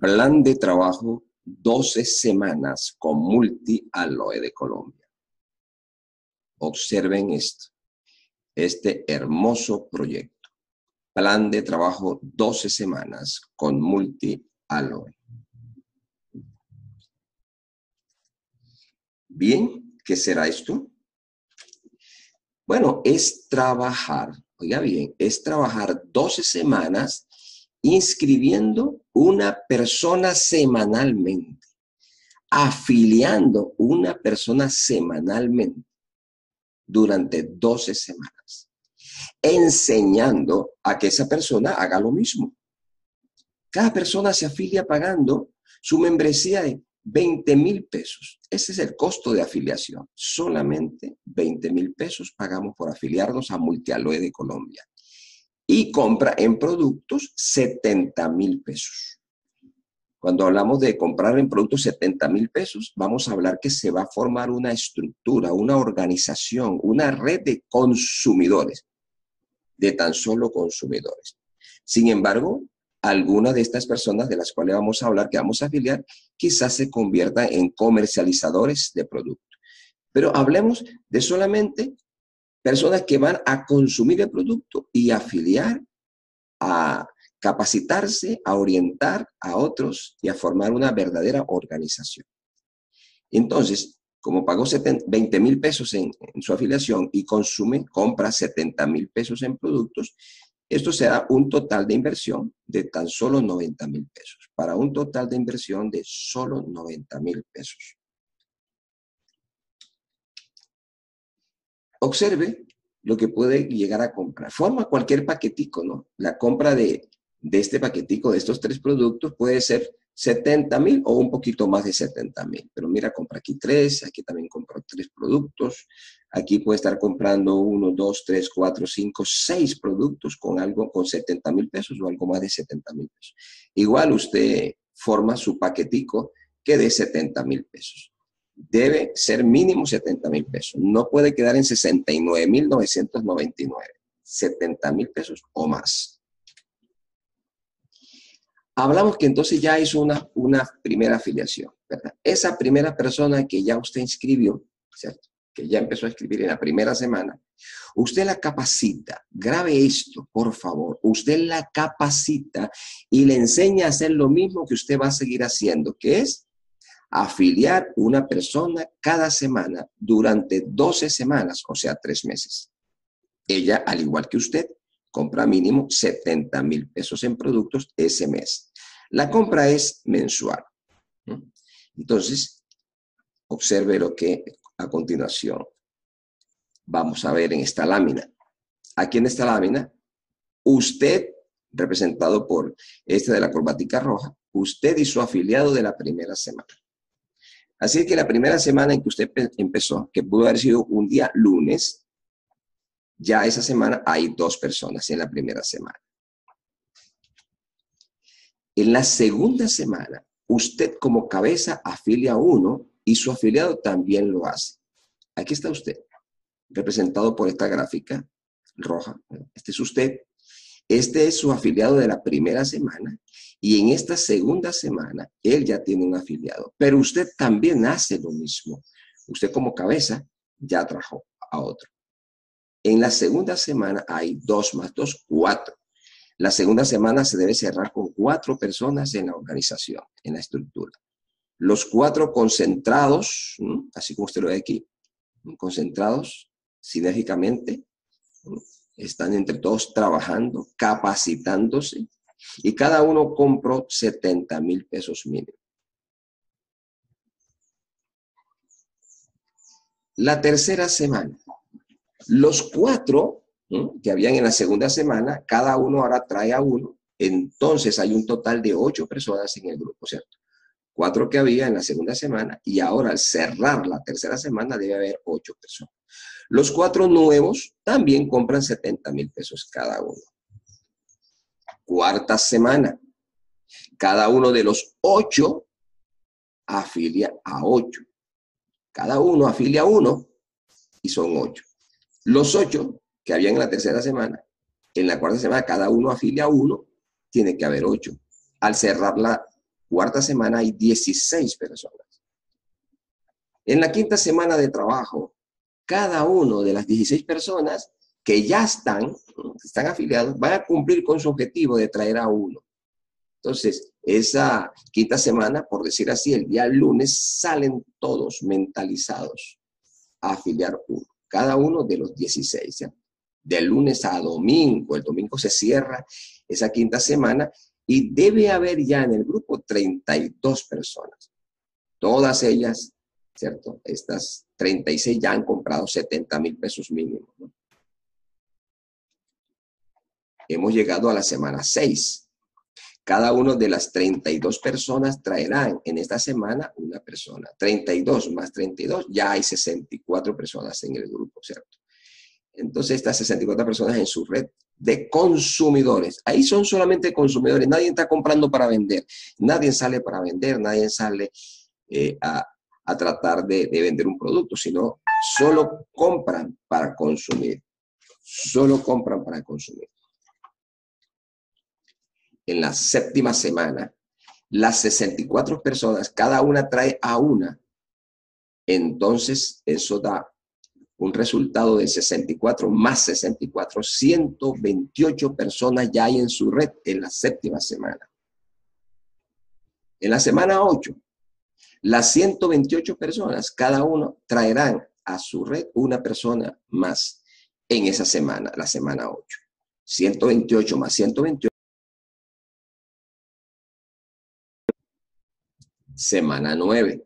Plan de trabajo 12 semanas con Multi Aloe de Colombia. Observen esto, este hermoso proyecto. Plan de trabajo 12 semanas con Multi Aloe. Bien, ¿qué será esto? Bueno, es trabajar, oiga bien, es trabajar 12 semanas inscribiendo una persona semanalmente, afiliando una persona semanalmente durante 12 semanas, enseñando a que esa persona haga lo mismo. Cada persona se afilia pagando su membresía de 20,000 pesos. Ese es el costo de afiliación. Solamente 20,000 pesos pagamos por afiliarnos a Multi Aloe de Colombia. Y compra en productos 70,000 pesos. Cuando hablamos de comprar en productos 70,000 pesos, vamos a hablar que se va a formar una estructura, una organización, una red de consumidores, de tan solo consumidores. Sin embargo, algunas de estas personas de las cuales vamos a hablar, que vamos a afiliar, quizás se conviertan en comercializadores de productos. Pero hablemos de solamente personas que van a consumir el producto y afiliar, a capacitarse, a orientar a otros y a formar una verdadera organización. Entonces, como pagó 20,000 pesos en su afiliación y compra 70,000 pesos en productos, esto será un total de inversión de tan solo 90,000 pesos, para un total de inversión de solo 90,000 pesos. Observe lo que puede llegar a comprar. Forma cualquier paquetico, ¿no? La compra de este paquetico, de estos 3 productos, puede ser 70,000 o un poquito más de 70,000. Pero mira, compra aquí 3, aquí también compro 3 productos. Aquí puede estar comprando 1, 2, 3, 4, 5, 6 productos con algo con 70,000 pesos o algo más de 70,000 pesos. Igual usted forma su paquetico que de 70,000 pesos. Debe ser mínimo 70,000 pesos. No puede quedar en 69,999. 70,000 pesos o más. Hablamos que entonces ya hizo una primera afiliación, ¿verdad? Esa primera persona que ya usted inscribió, ¿cierto? Que ya empezó a escribir en la primera semana, usted la capacita. Grabe esto, por favor. Usted la capacita y le enseña a hacer lo mismo que usted va a seguir haciendo, que es afiliar una persona cada semana durante 12 semanas, o sea, 3 meses. Ella, al igual que usted, compra mínimo 70,000 pesos en productos ese mes. La compra es mensual. Entonces, observe lo que a continuación vamos a ver en esta lámina. Aquí en esta lámina, usted, representado por este de la corbatica roja, usted y su afiliado de la primera semana. Así que la primera semana en que usted empezó, que pudo haber sido un día lunes, ya esa semana hay 2 personas en la primera semana. En la segunda semana, usted como cabeza afilia a uno y su afiliado también lo hace. Aquí está usted, representado por esta gráfica roja. Este es usted. Este es su afiliado de la primera semana y en esta segunda semana él ya tiene un afiliado. Pero usted también hace lo mismo. Usted como cabeza ya trajo a otro. En la segunda semana hay 2 más 2, 4. La segunda semana se debe cerrar con 4 personas en la organización, en la estructura. Los 4 concentrados, así como usted lo ve aquí, concentrados sinérgicamente, están entre todos trabajando, capacitándose, y cada uno compró 70,000 pesos mínimo. La tercera semana, los 4 que habían en la segunda semana, cada uno ahora trae a uno, entonces hay un total de 8 personas en el grupo, ¿cierto? 4 que había en la segunda semana y ahora al cerrar la tercera semana debe haber 8 personas. Los 4 nuevos también compran 70,000 pesos cada uno. Cuarta semana, cada uno de los 8 afilia a 8. Cada uno afilia a 1 y son 8. Los 8 que habían en la tercera semana, en la cuarta semana cada uno afilia a 1, tiene que haber 8. Al cerrar cuarta semana hay 16 personas. En la quinta semana de trabajo, cada uno de las 16 personas que ya están afiliados, van a cumplir con su objetivo de traer a uno. Entonces, esa quinta semana, por decir así, el día lunes salen todos mentalizados a afiliar uno, cada uno de los 16, ¿ya? De lunes a domingo, el domingo se cierra esa quinta semana y debe haber ya en el grupo 32 personas. Todas ellas, ¿cierto? Estas 36 ya han comprado 70,000 pesos mínimo, ¿no? Hemos llegado a la semana 6. Cada una de las 32 personas traerán en esta semana una persona. 32 más 32, ya hay 64 personas en el grupo, ¿cierto? Entonces, estas 64 personas en su red de consumidores. Ahí son solamente consumidores. Nadie está comprando para vender. Nadie sale para vender. Nadie sale a tratar de vender un producto, sino solo compran para consumir. Solo compran para consumir. En la séptima semana, las 64 personas, cada una trae a una. Entonces, eso da un resultado de 64 más 64, 128 personas ya hay en su red en la séptima semana. En la semana 8, las 128 personas, cada uno traerán a su red una persona más en esa semana, la semana 8. 128 más 128. Semana 9.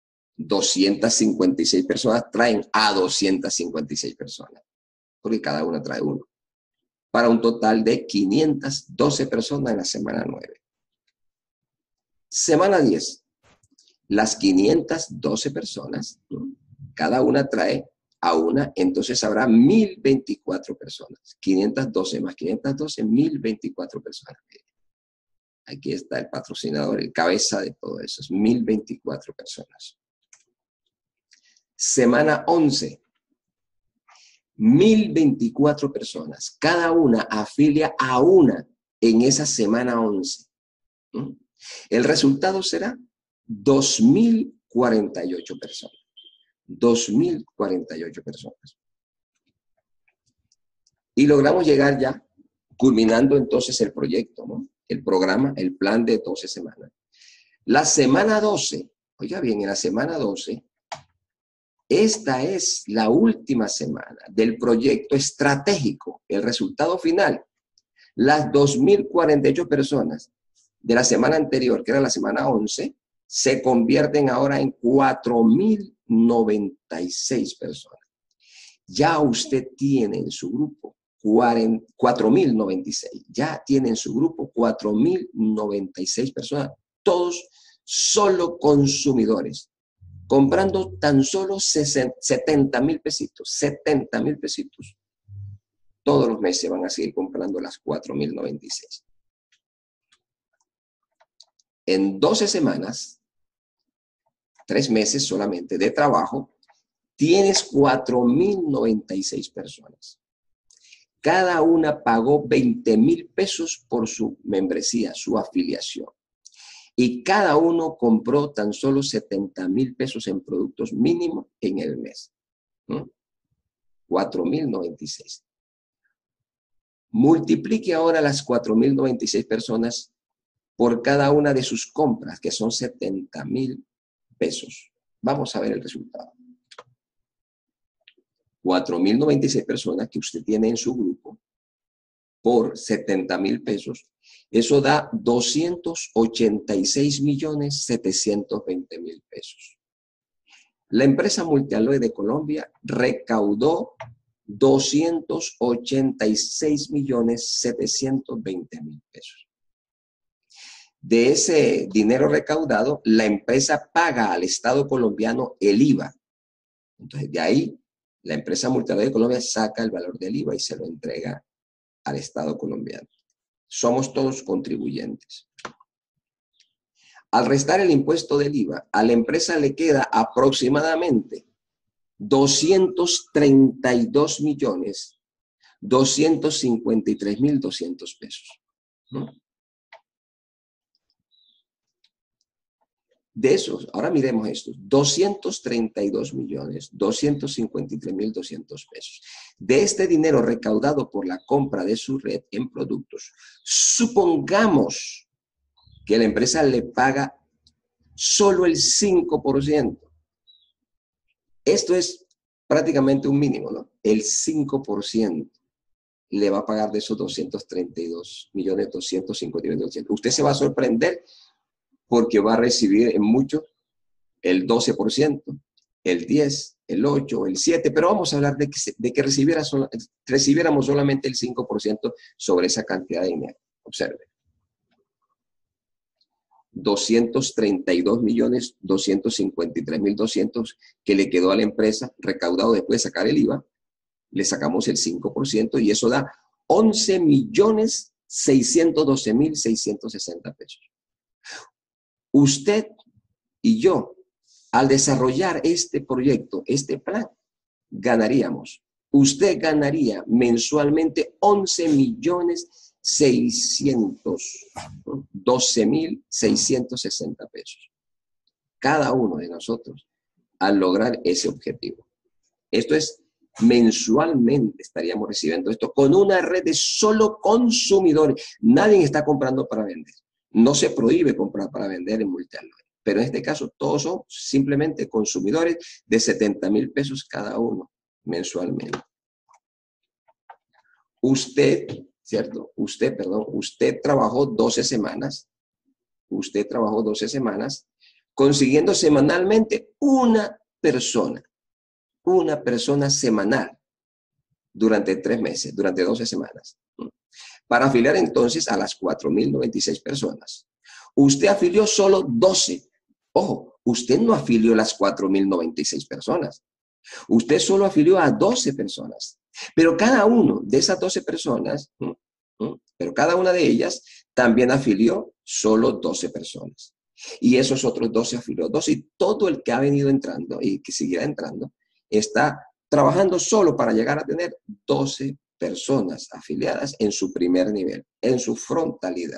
256 personas traen a 256 personas, porque cada una trae uno, para un total de 512 personas en la semana 9. Semana 10, las 512 personas, ¿no? Cada una trae a una, entonces habrá 1024 personas. 512 más 512, 1024 personas. Aquí está el patrocinador, el cabeza de todo eso, es 1024 personas. Semana 11, 1024 personas. Cada una afilia a una en esa semana 11. El resultado será 2,048 personas. 2,048 personas. Y logramos llegar ya, culminando entonces el proyecto, ¿no? El programa, el plan de 12 semanas. La semana 12, oiga bien, en la semana 12, esta es la última semana del proyecto estratégico, el resultado final. Las 2,048 personas de la semana anterior, que era la semana 11, se convierten ahora en 4,096 personas. Ya usted tiene en su grupo 4,096. Ya tiene en su grupo 4,096 personas, todos solo consumidores, comprando tan solo 70,000 pesitos, 70,000 pesitos. Todos los meses van a seguir comprando las 4,096. En 12 semanas, 3 meses solamente de trabajo, tienes 4,096 personas. Cada una pagó 20,000 pesos por su membresía, su afiliación. Y cada uno compró tan solo 70,000 pesos en productos mínimos en el mes. 4,096. Multiplique ahora las 4,096 personas por cada una de sus compras, que son 70,000 pesos. Vamos a ver el resultado. 4,096 personas que usted tiene en su grupo por 70,000 pesos. Eso da 286,720,000 pesos. La empresa Multialoe de Colombia recaudó 286,720,000 pesos. De ese dinero recaudado, la empresa paga al Estado colombiano el IVA. Entonces, de ahí, la empresa Multialoe de Colombia saca el valor del IVA y se lo entrega al Estado colombiano. Somos todos contribuyentes. Al restar el impuesto del IVA, a la empresa le queda aproximadamente 232,253,200 pesos, ¿no? De esos, ahora miremos estos, 232.253.200 pesos. De este dinero recaudado por la compra de su red en productos, supongamos que la empresa le paga solo el 5%. Esto es prácticamente un mínimo, ¿no? El 5% le va a pagar de esos 232.250.200. Usted se va a sorprender porque va a recibir en mucho el 12%, el 10%, el 8%, el 7%, pero vamos a hablar de que recibiéramos solamente el 5% sobre esa cantidad de dinero. Observe. 232.253.200 que le quedó a la empresa recaudado después de sacar el IVA, le sacamos el 5% y eso da 11.612.660 pesos. Usted y yo, al desarrollar este proyecto, este plan, ganaríamos. Usted ganaría mensualmente 11.612.660 pesos. Cada uno de nosotros al lograr ese objetivo. Esto es mensualmente estaríamos recibiendo esto con una red de solo consumidores. Nadie está comprando para vender. No se prohíbe comprar para vender en Multialloy. Pero en este caso todos son simplemente consumidores de 70.000 pesos cada uno mensualmente. Usted, ¿cierto? Usted trabajó 12 semanas. Usted trabajó 12 semanas consiguiendo semanalmente una persona semanal durante 3 meses, durante 12 semanas. Para afiliar entonces a las 4.096 personas. Usted afilió solo 12. Ojo, usted no afilió las 4.096 personas. Usted solo afilió a 12 personas. Pero cada uno de esas 12 personas, pero cada una de ellas también afilió solo 12 personas. Y esos otros 12 afilió 12. Y todo el que ha venido entrando y que seguirá entrando, está trabajando solo para llegar a tener 12 personas afiliadas en su primer nivel, en su frontalidad.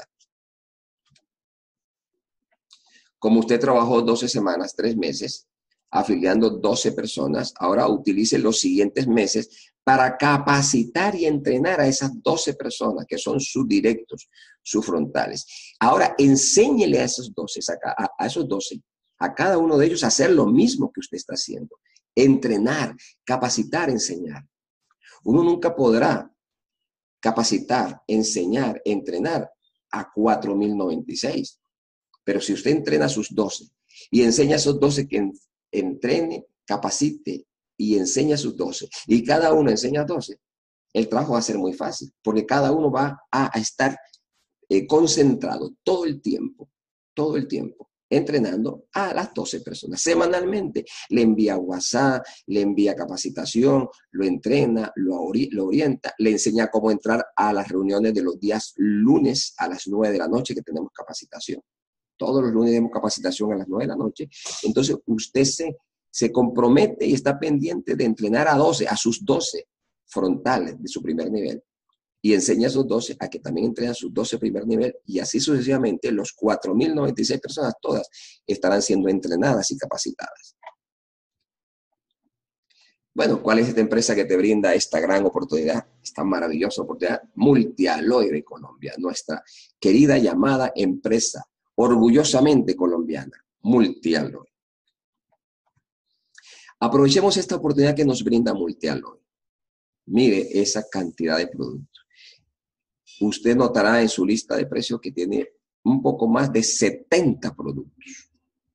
Como usted trabajó 12 semanas, 3 meses, afiliando 12 personas, ahora utilice los siguientes meses para capacitar y entrenar a esas 12 personas que son sus directos, sus frontales. Ahora, enséñele a esos 12, a cada uno de ellos a hacer lo mismo que usted está haciendo. Entrenar, capacitar, enseñar. Uno nunca podrá capacitar, enseñar, entrenar a 4.096. Pero si usted entrena a sus 12 y enseña a esos 12 que entrene, capacite y enseña a sus 12, y cada uno enseña a 12, el trabajo va a ser muy fácil, porque cada uno va a estar concentrado todo el tiempo, entrenando a las 12 personas. Semanalmente le envía WhatsApp, le envía capacitación, lo entrena, lo orienta, le enseña cómo entrar a las reuniones de los días lunes a las 9 de la noche que tenemos capacitación. Todos los lunes tenemos capacitación a las 9 de la noche. Entonces usted se compromete y está pendiente de entrenar a sus 12 frontales de su primer nivel. Y enseña a sus 12 a que también entrenan sus 12 primer nivel, y así sucesivamente los 4.096 personas todas estarán siendo entrenadas y capacitadas. Bueno, ¿cuál es esta empresa que te brinda esta gran oportunidad, esta maravillosa oportunidad? Multialloy de Colombia, nuestra querida llamada empresa, orgullosamente colombiana, Multialloy. Aprovechemos esta oportunidad que nos brinda Multialloy. Mire esa cantidad de productos. Usted notará en su lista de precios que tiene un poco más de 70 productos.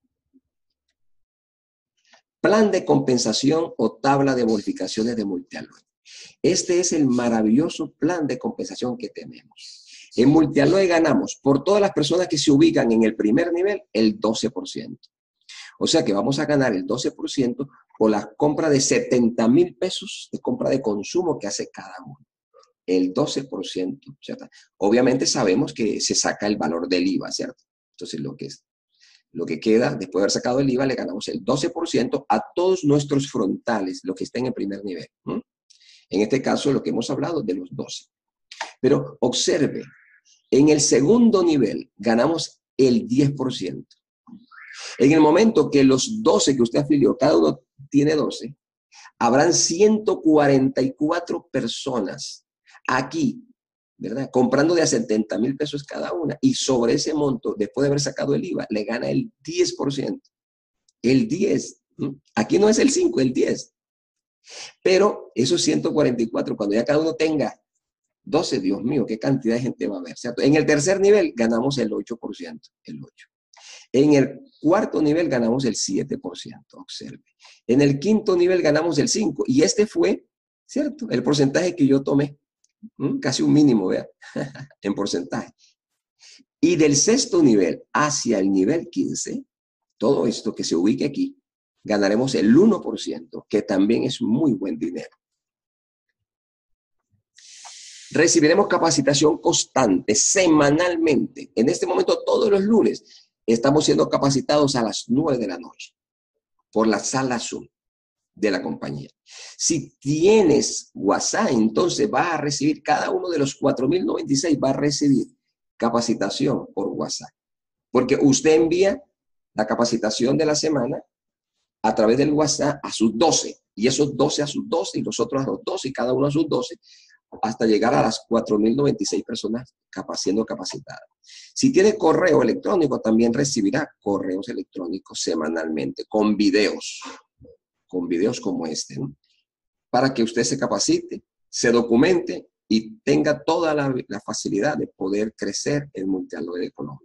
Plan de compensación o tabla de bonificaciones de Multialloy. Este es el maravilloso plan de compensación que tenemos. En Multialloy ganamos por todas las personas que se ubican en el primer nivel el 12%. O sea que vamos a ganar el 12% por la compra de 70.000 pesos de compra de consumo que hace cada uno. El 12%, ¿cierto? Obviamente sabemos que se saca el valor del IVA, ¿cierto? Entonces lo que queda, después de haber sacado el IVA, le ganamos el 12% a todos nuestros frontales, los que estén en primer nivel. En este caso, lo que hemos hablado de los 12. Pero observe, en el segundo nivel ganamos el 10%. En el momento que los 12 que usted afilió, cada uno tiene 12, habrán 144 personas aquí, ¿verdad? Comprando de a 70,000 pesos cada una. Y sobre ese monto, después de haber sacado el IVA, le gana el 10%. El 10. Aquí no es el 5, el 10. Pero esos 144, cuando ya cada uno tenga 12, Dios mío, qué cantidad de gente va a haber, ¿cierto? En el tercer nivel ganamos el 8%, el 8. En el cuarto nivel ganamos el 7%, observe. En el quinto nivel ganamos el 5%. Y este fue, ¿cierto? El porcentaje que yo tomé. Casi un mínimo, vea, en porcentaje. Y del sexto nivel hacia el nivel 15, todo esto que se ubique aquí, ganaremos el 1%, que también es muy buen dinero. Recibiremos capacitación constante, semanalmente. En este momento, todos los lunes, estamos siendo capacitados a las 9 de la noche por la sala Zoom de la compañía. Si tienes WhatsApp, entonces vas a recibir, cada uno de los 4,096 va a recibir capacitación por WhatsApp. Porque usted envía la capacitación de la semana a través del WhatsApp a sus 12, y esos 12 a sus 12, y los otros a los 12, y cada uno a sus 12, hasta llegar a las 4,096 personas siendo capacitadas. Si tiene correo electrónico, también recibirá correos electrónicos semanalmente, con videos como este, ¿no? Para que usted se capacite, se documente y tenga toda la facilidad de poder crecer en Multialoe de Colombia.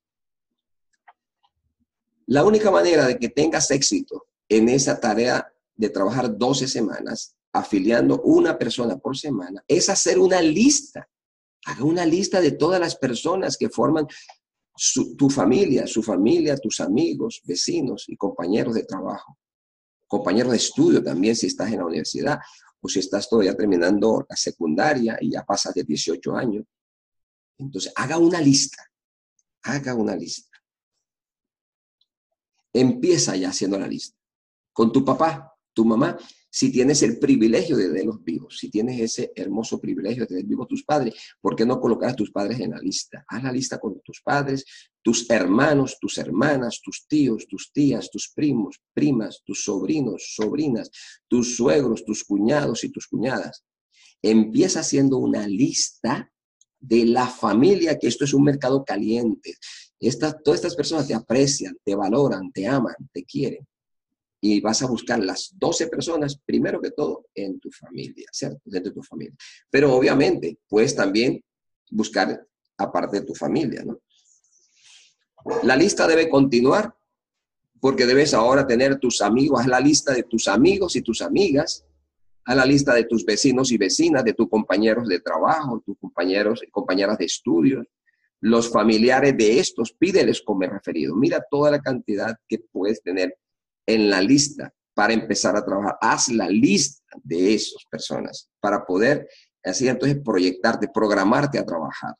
La única manera de que tengas éxito en esa tarea de trabajar 12 semanas, afiliando una persona por semana, es hacer una lista. Haga una lista de todas las personas que forman tu familia, tus amigos, vecinos y compañeros de trabajo. Compañeros de estudio también, si estás en la universidad o si estás todavía terminando la secundaria y ya pasas de 18 años. Entonces, haga una lista. Haga una lista. Empieza ya haciendo la lista. Con tu papá, tu mamá, si tienes el privilegio de tenerlos vivos, si tienes ese hermoso privilegio de tener vivos tus padres, ¿por qué no colocar a tus padres en la lista? Haz la lista con tus padres, tus hermanos, tus hermanas, tus tíos, tus tías, tus primos, primas, tus sobrinos, sobrinas, tus suegros, tus cuñados y tus cuñadas. Empieza haciendo una lista de la familia, que esto es un mercado caliente. Todas estas personas te aprecian, te valoran, te aman, te quieren. Y vas a buscar las 12 personas, primero que todo, en tu familia, ¿cierto? Dentro de tu familia. Pero obviamente, puedes también buscar aparte de tu familia, ¿no? La lista debe continuar, porque debes ahora tener tus amigos, haz la lista de tus amigos y tus amigas, haz la lista de tus vecinos y vecinas, de tus compañeros de trabajo, tus compañeros y compañeras de estudios, los familiares de estos, pídeles como referido. Mira toda la cantidad que puedes tener en la lista para empezar a trabajar. Haz la lista de esas personas para poder así entonces proyectarte, programarte a trabajar.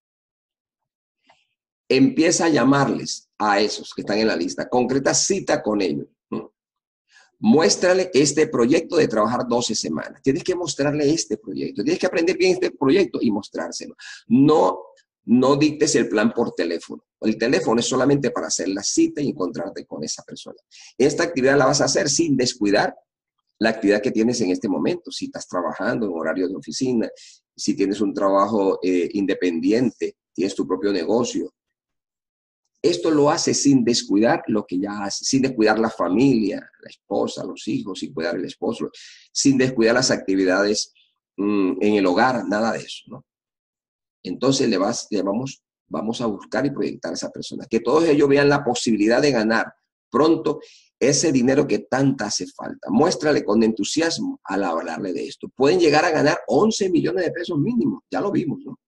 Empieza a llamarles a esos que están en la lista. Concreta cita con ellos. Muéstrale este proyecto de trabajar 12 semanas. Tienes que mostrarle este proyecto. Tienes que aprender bien este proyecto y mostrárselo. No dictes el plan por teléfono. El teléfono es solamente para hacer la cita y encontrarte con esa persona. Esta actividad la vas a hacer sin descuidar la actividad que tienes en este momento. Si estás trabajando en horario de oficina, si tienes un trabajo independiente, tienes tu propio negocio. Esto lo hace sin descuidar lo que ya hace, sin descuidar la familia, la esposa, los hijos, sin cuidar el esposo, sin descuidar las actividades en el hogar, nada de eso, ¿no? Entonces vamos a buscar y proyectar a esa persona. Que todos ellos vean la posibilidad de ganar pronto ese dinero que tanta hace falta. Muéstrale con entusiasmo al hablarle de esto. Pueden llegar a ganar 11 millones de pesos mínimo. Ya lo vimos, ¿no?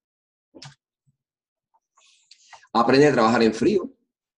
Aprende a trabajar en frío.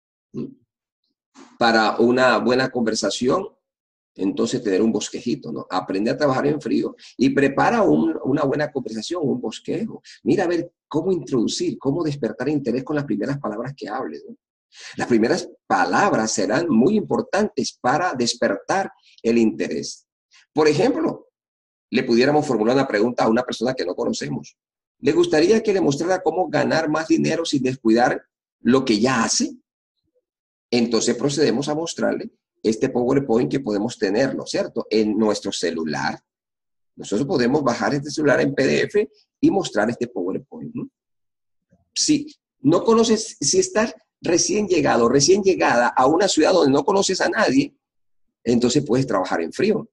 Para una buena conversación, entonces tener un bosquejito, ¿no? Aprende a trabajar en frío y prepara una buena conversación, un bosquejo. Mira a ver cómo introducir, cómo despertar interés con las primeras palabras que hables, ¿no? Las primeras palabras serán muy importantes para despertar el interés. Por ejemplo, le pudiéramos formular una pregunta a una persona que no conocemos. ¿Le gustaría que le mostrara cómo ganar más dinero sin descuidar lo que ya hace? Entonces procedemos a mostrarle este PowerPoint que podemos tenerlo, ¿cierto? En nuestro celular. Nosotros podemos bajar este celular en PDF y mostrar este PowerPoint, ¿no? Si no conoces, si estás recién llegado, recién llegada a una ciudad donde no conoces a nadie, entonces puedes trabajar en frío.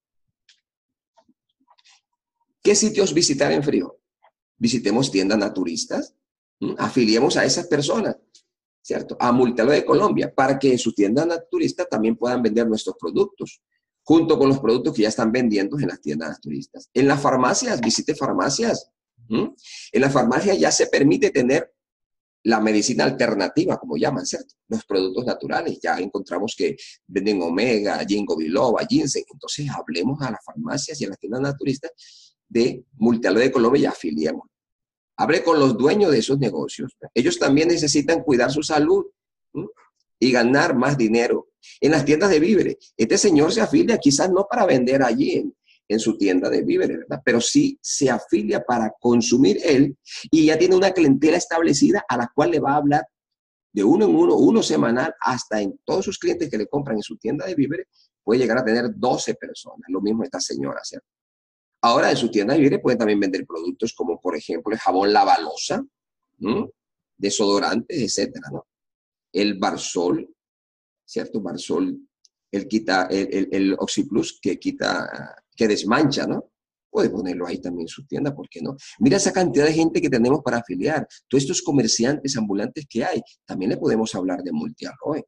¿Qué sitios visitar en frío? Visitemos tiendas naturistas, afiliemos a esas personas, ¿cierto? A Multialo de Colombia, para que en sus tiendas naturistas también puedan vender nuestros productos, junto con los productos que ya están vendiendo en las tiendas naturistas. En las farmacias, visite farmacias. En las farmacias ya se permite tener la medicina alternativa, como llaman, ¿cierto? Los productos naturales. Ya encontramos que venden omega, ginkgo biloba, ginseng. Entonces, hablemos a las farmacias y a las tiendas naturistas de Multialo de Colombia y afiliemos. Hable con los dueños de esos negocios. Ellos también necesitan cuidar su salud, ¿sí? Y ganar más dinero. En las tiendas de víveres, este señor se afilia quizás no para vender allí en su tienda de víveres, ¿verdad? Pero sí se afilia para consumir él y ya tiene una clientela establecida a la cual le va a hablar de uno en uno semanal, hasta en todos sus clientes que le compran en su tienda de víveres, puede llegar a tener 12 personas. Lo mismo esta señora, ¿cierto? Ahora, en su tienda de víveres pueden también vender productos como, por ejemplo, el jabón Lavalosa, desodorantes, etcétera, ¿no? El Barsol, ¿cierto? Barsol, el Oxyplus que quita, que desmancha, ¿no? Puede ponerlo ahí también en su tienda, ¿por qué no? Mira esa cantidad de gente que tenemos para afiliar. Todos estos comerciantes ambulantes que hay, también le podemos hablar de Multialoe.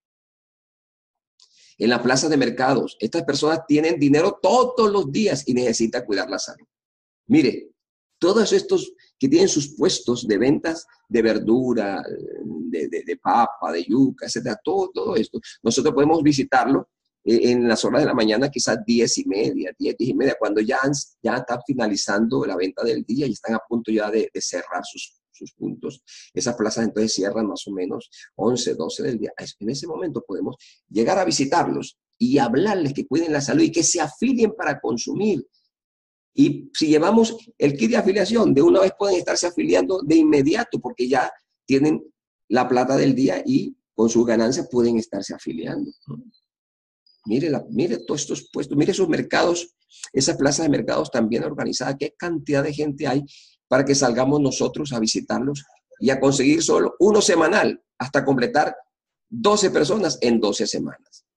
En la plaza de mercados, estas personas tienen dinero todos los días y necesitan cuidar la salud. Mire, todos estos que tienen sus puestos de ventas de verdura, de papa, de yuca, etcétera, todo esto, nosotros podemos visitarlo en las horas de la mañana, quizás 10:30, cuando ya están finalizando la venta del día y están a punto ya de cerrar sus puntos. Esas plazas entonces cierran más o menos 11, 12 del día. En ese momento podemos llegar a visitarlos y hablarles que cuiden la salud y que se afilien para consumir. Y si llevamos el kit de afiliación, de una vez pueden estarse afiliando de inmediato porque ya tienen la plata del día y con sus ganancias pueden estarse afiliando. Mire todos estos puestos, mire esos mercados, esas plazas de mercados tan bien organizadas, qué cantidad de gente hay para que salgamos nosotros a visitarlos y a conseguir solo uno semanal hasta completar 12 personas en 12 semanas.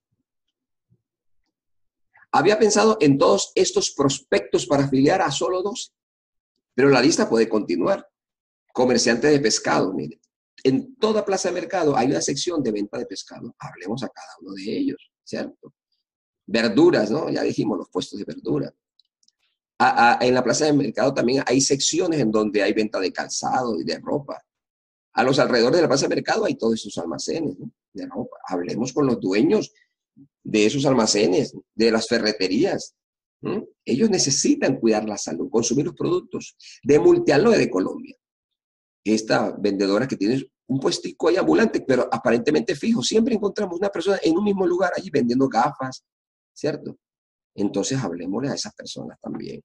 Había pensado en todos estos prospectos para afiliar a solo 12, pero la lista puede continuar. Comerciantes de pescado, mire. En toda plaza de mercado hay una sección de venta de pescado. Hablemos a cada uno de ellos, ¿cierto? Verduras, ¿no? Ya dijimos los puestos de verdura. En la plaza de mercado también hay secciones en donde hay venta de calzado y de ropa. A los alrededores de la plaza de mercado hay todos esos almacenes, ¿no? De ropa. Hablemos con los dueños de esos almacenes, de las ferreterías. Ellos necesitan cuidar la salud, consumir los productos de Multialoe de Colombia. Esta vendedora que tiene un puestico ahí ambulante, pero aparentemente fijo. Siempre encontramos una persona en un mismo lugar allí vendiendo gafas, ¿cierto? Entonces hablemosle a esas personas también.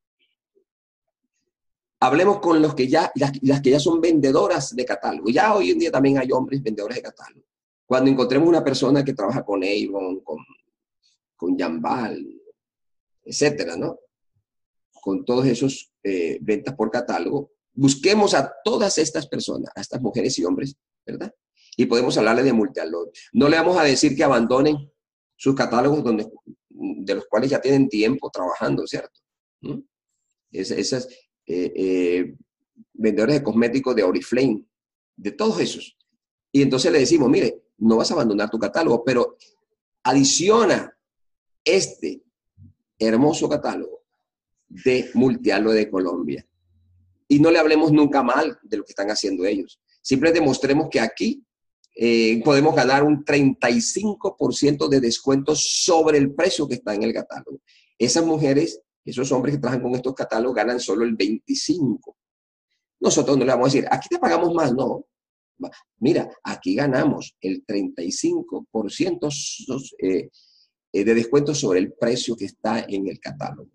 Hablemos con los que las que ya son vendedoras de catálogo. Ya hoy en día también hay hombres vendedores de catálogo. Cuando encontremos una persona que trabaja con Avon, con Jambal, etcétera, ¿no? Con todos esos ventas por catálogo, busquemos a todas estas personas, a estas mujeres y hombres, ¿verdad? Y podemos hablarle de Multialoe. No le vamos a decir que abandonen sus catálogos de los cuales ya tienen tiempo trabajando, ¿cierto? Esas vendedores de cosméticos de Oriflame, de todos esos. Y entonces le decimos, mire, no vas a abandonar tu catálogo, pero adiciona este hermoso catálogo de Multialoe de Colombia. Y no le hablemos nunca mal de lo que están haciendo ellos. Simplemente demostremos que aquí podemos ganar un 35% de descuento sobre el precio que está en el catálogo. Esas mujeres, esos hombres que trabajan con estos catálogos ganan solo el 25%. Nosotros no le vamos a decir, aquí te pagamos más, no. Mira, aquí ganamos el 35% de descuento sobre el precio que está en el catálogo.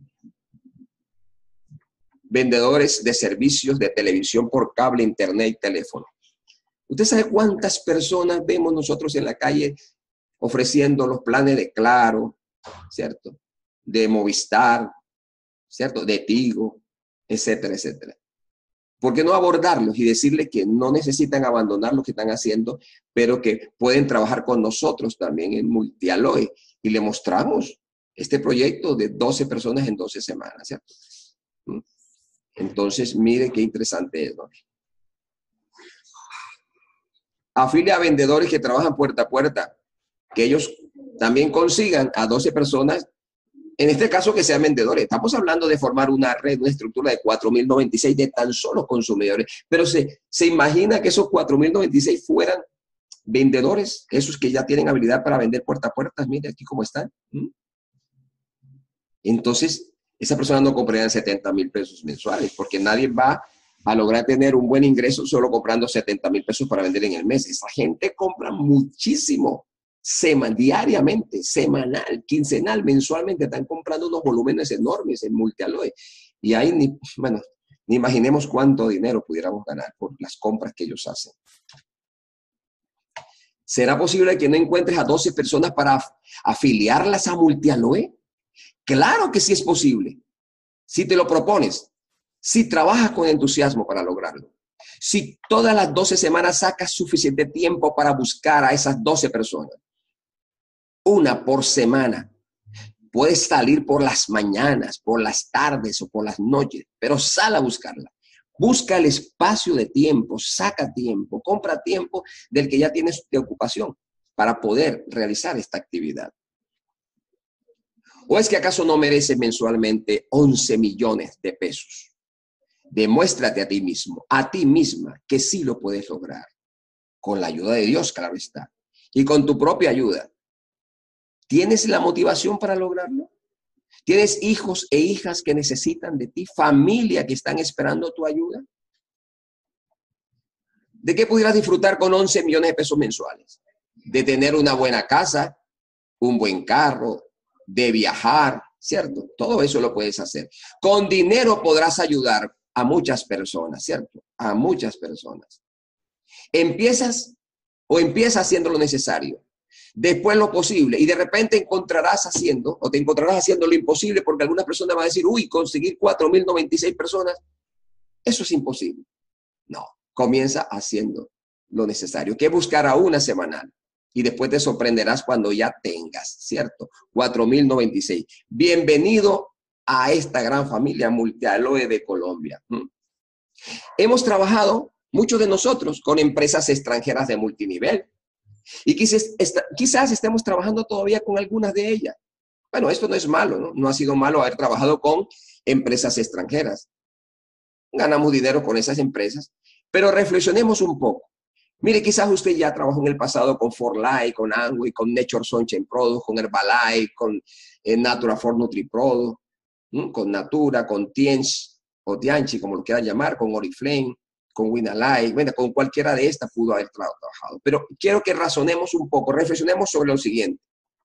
Vendedores de servicios de televisión por cable, internet y teléfono. ¿Usted sabe cuántas personas vemos nosotros en la calle ofreciendo los planes de Claro, ¿cierto? De Movistar, ¿cierto? De Tigo, etcétera, etcétera. ¿Por qué no abordarlos y decirles que no necesitan abandonar lo que están haciendo, pero que pueden trabajar con nosotros también en Multialoe? Y le mostramos este proyecto de 12 personas en 12 semanas, ¿cierto? Entonces, mire qué interesante es, ¿no? Afilia a vendedores que trabajan puerta a puerta, que ellos también consigan a 12 personas, en este caso que sean vendedores. Estamos hablando de formar una red, una estructura de 4.096 de tan solo consumidores, pero se imagina que esos 4.096 fueran vendedores, esos que ya tienen habilidad para vender puerta a puerta. Mire aquí cómo están. Entonces, esa persona no compraría 70,000 pesos mensuales, porque nadie va a lograr tener un buen ingreso solo comprando 70,000 pesos para vender en el mes. Esa gente compra muchísimo, diariamente, semanal, quincenal, mensualmente. Están comprando unos volúmenes enormes en Multialoe. Y ahí, ni imaginemos cuánto dinero pudiéramos ganar por las compras que ellos hacen. ¿Será posible que no encuentres a 12 personas para afiliarlas a Multialoe? Claro que sí es posible. Si te lo propones, si trabajas con entusiasmo para lograrlo, si todas las 12 semanas sacas suficiente tiempo para buscar a esas 12 personas, una por semana, puedes salir por las mañanas, por las tardes o por las noches, pero sal a buscarla. Busca el espacio de tiempo, saca tiempo, compra tiempo del que ya tienes de ocupación para poder realizar esta actividad. ¿O es que acaso no mereces mensualmente 11 millones de pesos? Demuéstrate a ti mismo, a ti misma, que sí lo puedes lograr. Con la ayuda de Dios, claro está. Y con tu propia ayuda. ¿Tienes la motivación para lograrlo? ¿Tienes hijos e hijas que necesitan de ti? ¿Familia que están esperando tu ayuda? ¿De qué pudieras disfrutar con 11 millones de pesos mensuales? De tener una buena casa, un buen carro, de viajar, ¿cierto? Todo eso lo puedes hacer. Con dinero podrás ayudar a muchas personas, ¿cierto? A muchas personas. Empieza haciendo lo necesario, después lo posible, y de repente te encontrarás haciendo lo imposible, porque algunas personas van a decir, uy, conseguir 4.096 personas, eso es imposible. No, comienza haciendo lo necesario, que buscar a una semanal. Y después te sorprenderás cuando ya tengas, ¿cierto? 4.096. Bienvenido a esta gran familia Multialoe de Colombia. Hemos trabajado, muchos de nosotros, con empresas extranjeras de multinivel. Y quizás estemos trabajando todavía con algunas de ellas. Bueno, esto no es malo, ¿no? No ha sido malo haber trabajado con empresas extranjeras. Ganamos dinero con esas empresas, pero reflexionemos un poco. Mire, quizás usted ya trabajó en el pasado con Forlife, con Amway, con Nature Sunshine Product, con Herbalife, con Natura for Nutri Product, con Natura, con Tiench o Tianchi, como lo quieran llamar, con Oriflame, con Winalife. Bueno, con cualquiera de estas pudo haber trabajado. Pero quiero que razonemos un poco, reflexionemos sobre lo siguiente.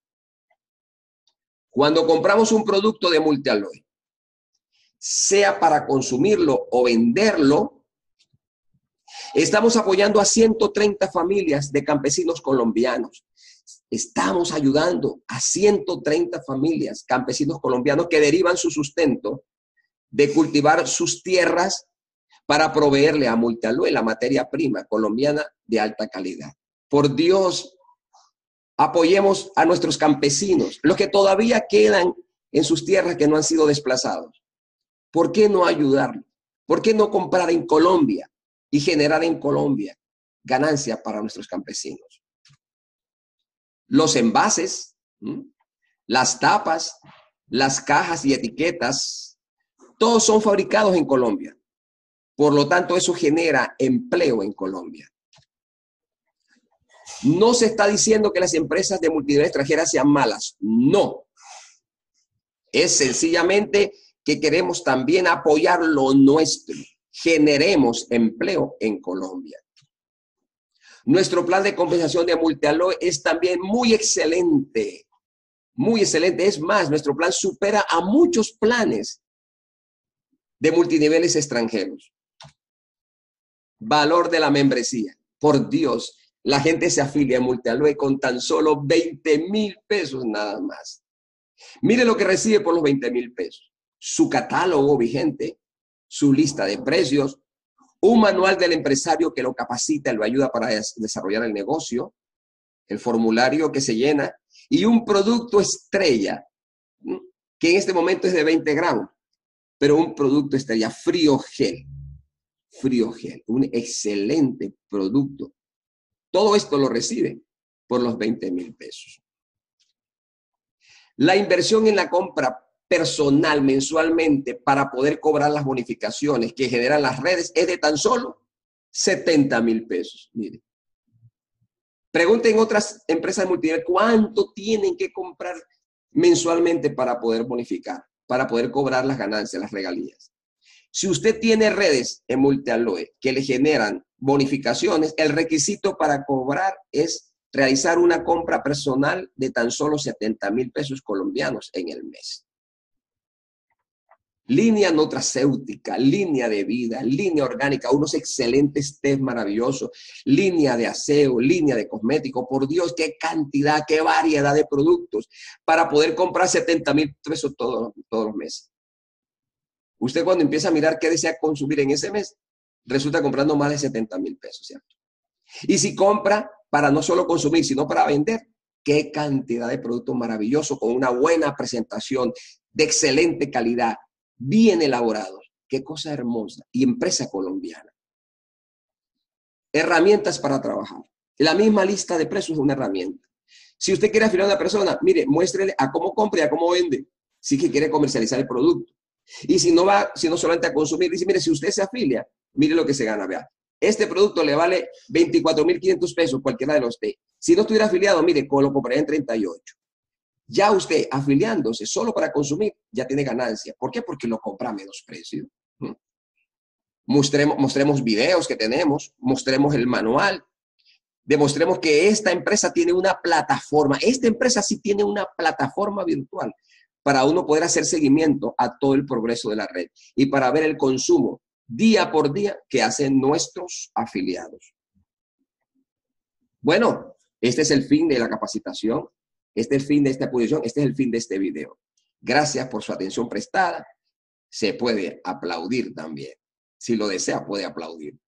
Cuando compramos un producto de Multialoe, sea para consumirlo o venderlo, estamos apoyando a 130 familias de campesinos colombianos. Estamos ayudando a 130 familias campesinos colombianos que derivan su sustento de cultivar sus tierras para proveerle a Multialoe la materia prima colombiana de alta calidad. Por Dios, apoyemos a nuestros campesinos, los que todavía quedan en sus tierras que no han sido desplazados. ¿Por qué no ayudarlos? ¿Por qué no comprar en Colombia y generar en Colombia ganancia para nuestros campesinos? Los envases, las tapas, las cajas y etiquetas, todos son fabricados en Colombia. Por lo tanto, eso genera empleo en Colombia. No se está diciendo que las empresas de multinivel extranjeras sean malas. No. Es sencillamente que queremos también apoyar lo nuestro. Generemos empleo en Colombia. Nuestro plan de compensación de Multialoe es también muy excelente. Muy excelente. Es más, nuestro plan supera a muchos planes de multiniveles extranjeros. Valor de la membresía. Por Dios, la gente se afilia a Multialloy con tan solo 20,000 pesos nada más. Mire lo que recibe por los 20,000 pesos. Su catálogo vigente, su lista de precios, un manual del empresario que lo capacita y lo ayuda para desarrollar el negocio, el formulario que se llena y un producto estrella, que en este momento es de 20 gramos, pero un producto estrella, Friogel. Friogel, un excelente producto. Todo esto lo recibe por los 20,000 pesos. La inversión en la compra personal mensualmente para poder cobrar las bonificaciones que generan las redes es de tan solo 70,000 pesos. Mire. Pregunten otras empresas multinivel cuánto tienen que comprar mensualmente para poder bonificar, para poder cobrar las ganancias, las regalías. Si usted tiene redes en Multialloy que le generan bonificaciones, el requisito para cobrar es realizar una compra personal de tan solo 70,000 pesos colombianos en el mes. Línea nutracéutica, línea de vida, línea orgánica, unos excelentes test maravillosos, línea de aseo, línea de cosméticos. Por Dios, qué cantidad, qué variedad de productos para poder comprar 70,000 pesos todos los meses. Usted cuando empieza a mirar qué desea consumir en ese mes, resulta comprando más de 70,000 pesos, ¿cierto? Y si compra para no solo consumir, sino para vender, qué cantidad de productos maravillosos con una buena presentación, de excelente calidad, bien elaborados. Qué cosa hermosa. Y empresa colombiana. Herramientas para trabajar. La misma lista de precios es una herramienta. Si usted quiere afiliar a una persona, mire, muéstrele a cómo compra y a cómo vende. Si que quiere comercializar el producto. Y si no solamente a consumir, dice, mire, si usted se afilia, mire lo que se gana, vea. Este producto le vale 24,500 pesos, cualquiera de los de. Si no estuviera afiliado, mire, lo compraría en 38. Ya usted afiliándose solo para consumir, ya tiene ganancia. ¿Por qué? Porque lo compra a menos precio. Mostremos videos que tenemos, mostremos el manual, demostremos que esta empresa tiene una plataforma. Esta empresa sí tiene una plataforma virtual para uno poder hacer seguimiento a todo el progreso de la red y para ver el consumo día por día que hacen nuestros afiliados. Bueno, este es el fin de la capacitación. Este es el fin de esta exposición, este es el fin de este video. Gracias por su atención prestada. Se puede aplaudir también. Si lo desea, puede aplaudir.